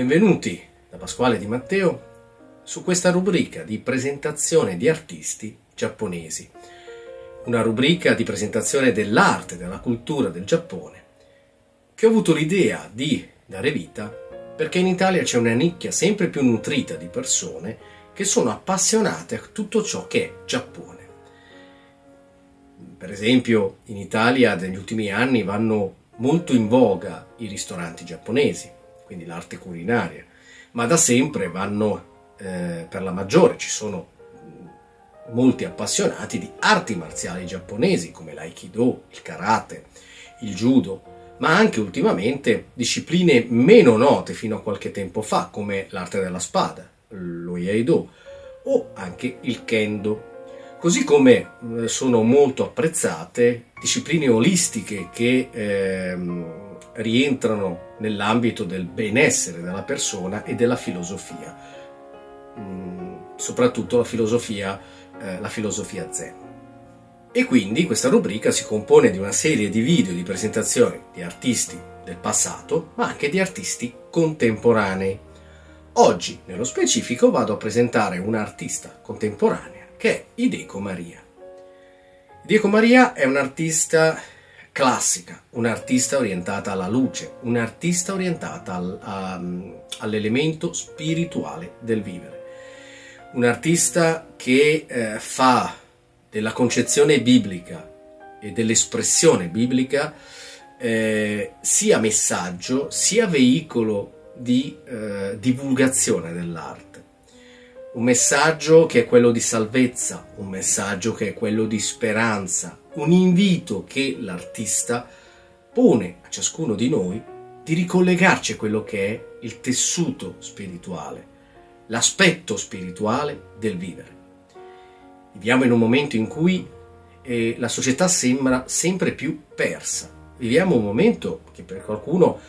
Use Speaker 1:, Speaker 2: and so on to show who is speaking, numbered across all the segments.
Speaker 1: Benvenuti da Pasquale Di Matteo su questa rubrica di presentazione di artisti giapponesi. Una rubrica di presentazione dell'arte, della cultura del Giappone, che ho avuto l'idea di dare vita perché in Italia c'è una nicchia sempre più nutrita di persone che sono appassionate a tutto ciò che è Giappone. Per esempio, in Italia negli ultimi anni vanno molto in voga i ristoranti giapponesi, quindi l'arte culinaria, ma da sempre vanno per la maggiore, ci sono molti appassionati di arti marziali giapponesi come l'aikido, il karate, il judo, ma anche ultimamente discipline meno note fino a qualche tempo fa come l'arte della spada, lo iaido o anche il kendo. Così come sono molto apprezzate discipline olistiche che rientrano nell'ambito del benessere della persona e della filosofia, soprattutto la filosofia zen. E quindi questa rubrica si compone di una serie di video di presentazioni di artisti del passato, ma anche di artisti contemporanei. Oggi, nello specifico, vado a presentare un'artista contemporanea che è Hideko Maria. Hideko Maria è un'artista classica, un'artista orientata alla luce, un'artista orientata all'elemento spirituale del vivere. Un'artista che fa della concezione biblica e dell'espressione biblica sia messaggio, sia veicolo di divulgazione dell'arte. Un messaggio che è quello di salvezza, un messaggio che è quello di speranza, un invito che l'artista pone a ciascuno di noi di ricollegarci a quello che è il tessuto spirituale, l'aspetto spirituale del vivere. Viviamo in un momento in cui la società sembra sempre più persa. Viviamo un momento che per qualcuno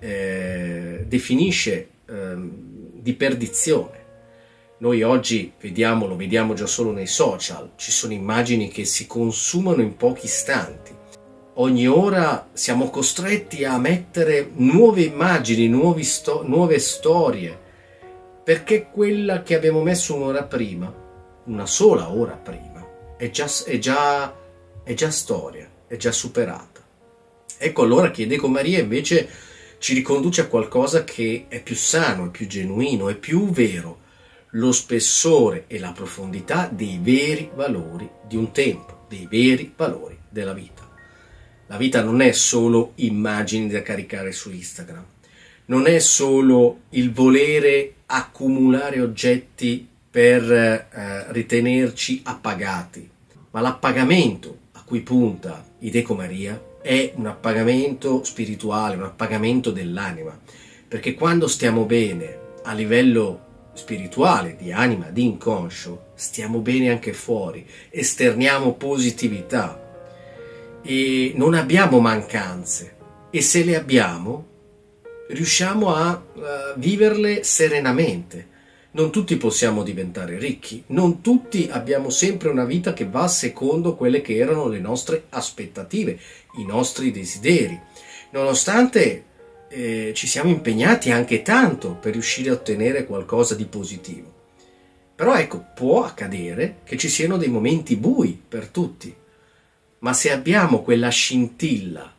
Speaker 1: definisce di perdizione. Noi oggi lo vediamo già solo nei social, ci sono immagini che si consumano in pochi istanti. Ogni ora siamo costretti a mettere nuove immagini, nuove storie, perché quella che abbiamo messo un'ora prima, una sola ora prima, è già storia, è già superata. Ecco allora che Hideko Maria invece ci riconduce a qualcosa che è più sano, è più genuino, è più vero, lo spessore e la profondità dei veri valori di un tempo, dei veri valori della vita. La vita non è solo immagini da caricare su Instagram, non è solo il volere accumulare oggetti per ritenerci appagati, ma l'appagamento a cui punta Hideko Maria è un appagamento spirituale, un appagamento dell'anima, perché quando stiamo bene a livello spirituale, di anima, di inconscio, stiamo bene anche fuori, esterniamo positività e non abbiamo mancanze, e se le abbiamo riusciamo a viverle serenamente. Non tutti possiamo diventare ricchi, non tutti abbiamo sempre una vita che va secondo quelle che erano le nostre aspettative, i nostri desideri, nonostante ci siamo impegnati anche tanto per riuscire a ottenere qualcosa di positivo. Però ecco, può accadere che ci siano dei momenti bui per tutti, ma se abbiamo quella scintilla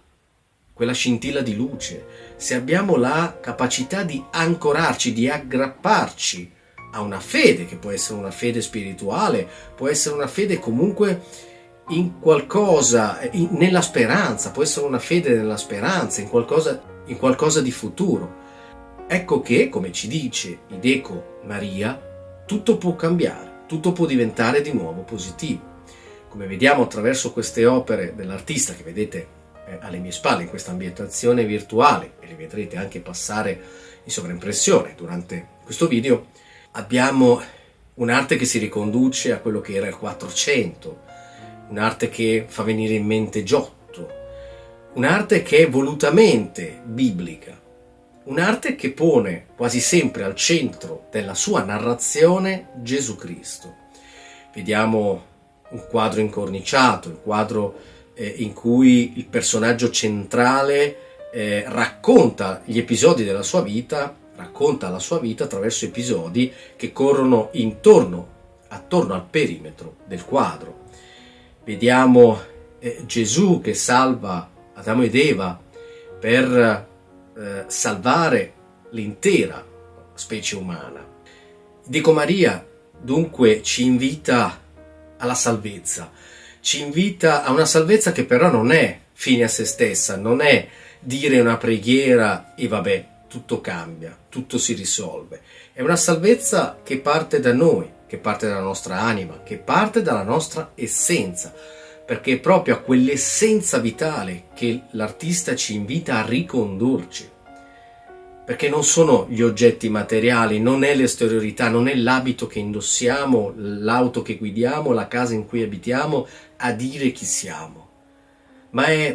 Speaker 1: di luce, se abbiamo la capacità di ancorarci, di aggrapparci a una fede, che può essere una fede spirituale, può essere una fede comunque in qualcosa, nella speranza, può essere una fede nella speranza, in qualcosa di futuro. Ecco che, come ci dice Hideko Maria, tutto può cambiare, tutto può diventare di nuovo positivo. Come vediamo attraverso queste opere dell'artista che vedete alle mie spalle in questa ambientazione virtuale, e le vedrete anche passare in sovraimpressione durante questo video, abbiamo un'arte che si riconduce a quello che era il 400, un'arte che fa venire in mente Giotto, un'arte che è volutamente biblica, un'arte che pone quasi sempre al centro della sua narrazione Gesù Cristo. Vediamo un quadro incorniciato, il quadro in cui il personaggio centrale racconta gli episodi della sua vita racconta la sua vita attraverso episodi che corrono attorno al perimetro del quadro. Vediamo Gesù che salva Adamo ed Eva per salvare l'intera specie umana. Decomaria dunque ci invita alla salvezza, ci invita a una salvezza che però non è fine a se stessa, non è dire una preghiera e vabbè, tutto cambia, tutto si risolve. È una salvezza che parte da noi, che parte dalla nostra anima, che parte dalla nostra essenza, perché è proprio a quell'essenza vitale che l'artista ci invita a ricondurci. Perché non sono gli oggetti materiali, non è l'esteriorità, non è l'abito che indossiamo, l'auto che guidiamo, la casa in cui abitiamo a dire chi siamo, ma è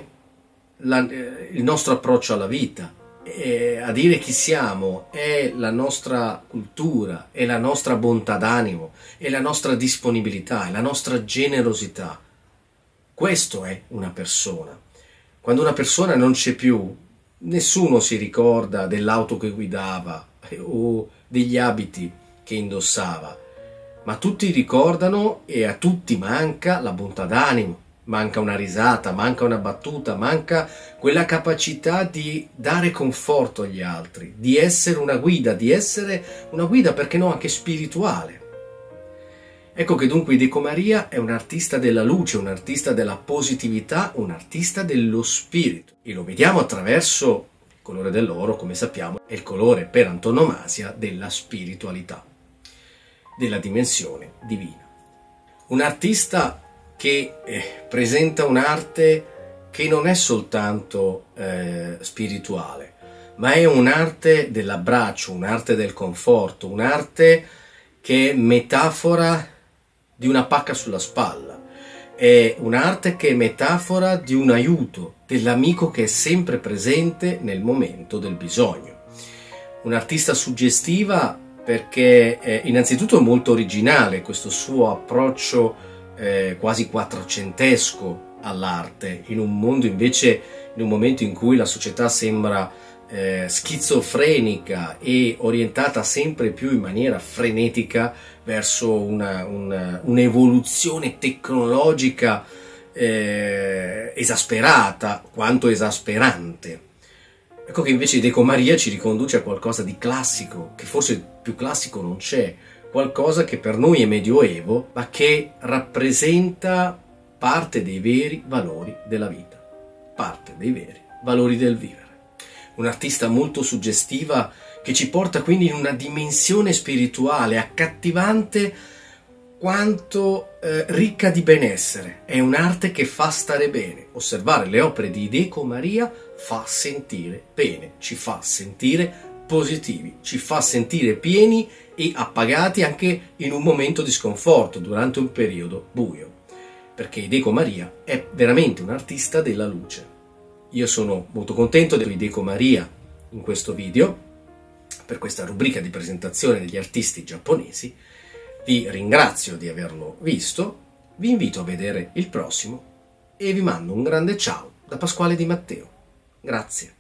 Speaker 1: il nostro approccio alla vita. A dire chi siamo è la nostra cultura, è la nostra bontà d'animo, è la nostra disponibilità, è la nostra generosità. Questo è una persona. Quando una persona non c'è più, nessuno si ricorda dell'auto che guidava o degli abiti che indossava, ma tutti ricordano e a tutti manca la bontà d'animo, manca una risata, manca una battuta, manca quella capacità di dare conforto agli altri, di essere una guida perché no anche spirituale. Ecco che dunque Decomaria è un artista della luce, un artista della positività, un artista dello spirito. E lo vediamo attraverso il colore dell'oro, come sappiamo, è il colore per antonomasia della spiritualità, della dimensione divina. Un artista che presenta un'arte che non è soltanto spirituale, ma è un'arte dell'abbraccio, un'arte del conforto, un'arte che è metafora di una pacca sulla spalla, è un'arte che è metafora di un aiuto, dell'amico che è sempre presente nel momento del bisogno. Un'artista suggestiva perché innanzitutto è molto originale questo suo approccio quasi quattrocentesco all'arte, in un mondo invece, in un momento in cui la società sembra schizofrenica e orientata sempre più in maniera frenetica verso un'evoluzione tecnologica esasperata quanto esasperante. Ecco che invece Decomaria ci riconduce a qualcosa di classico, che forse più classico non c'è, qualcosa che per noi è medioevo, ma che rappresenta parte dei veri valori della vita, parte dei veri valori del vivere. Un'artista molto suggestiva che ci porta quindi in una dimensione spirituale accattivante quanto ricca di benessere. È un'arte che fa stare bene. Osservare le opere di Decomaria fa sentire bene, ci fa sentire positivi, ci fa sentire pieni e appagati anche in un momento di sconforto, durante un periodo buio, perché Decomaria è veramente un artista della luce. Io sono molto contento di Decomaria in questo video, per questa rubrica di presentazione degli artisti giapponesi. Vi ringrazio di averlo visto, vi invito a vedere il prossimo e vi mando un grande ciao da Pasquale Di Matteo. Grazie.